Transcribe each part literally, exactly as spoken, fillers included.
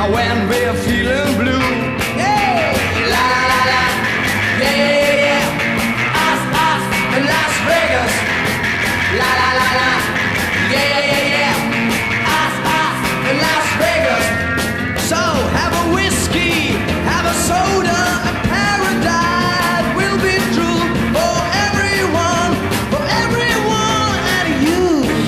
when we're feeling blue. Hey, la la la, yeah yeah yeah yeah. Us us in Las Vegas. La la la la, yeah yeah yeah. Us us in Las Vegas. So have a whiskey, have a soda, and paradise will be true for everyone, for everyone and you.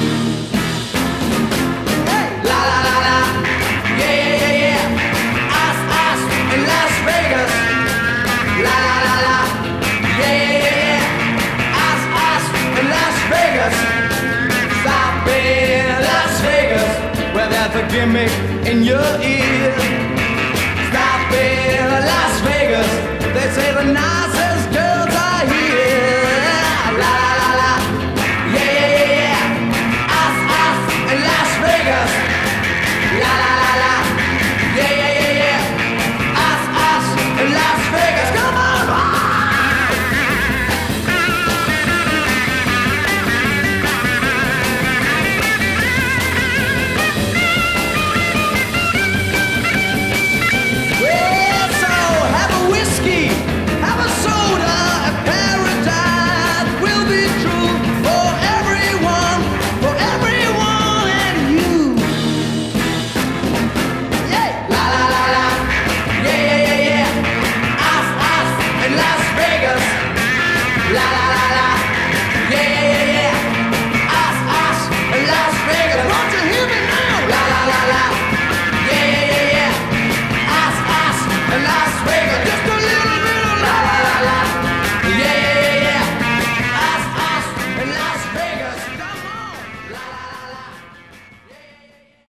Hey, la la la la, yeah yeah yeah yeah. Us us in Las Vegas. La la la la, yeah yeah yeah. Us us in Las Vegas. Stop in Las Vegas, where there's a gimmick in your ear.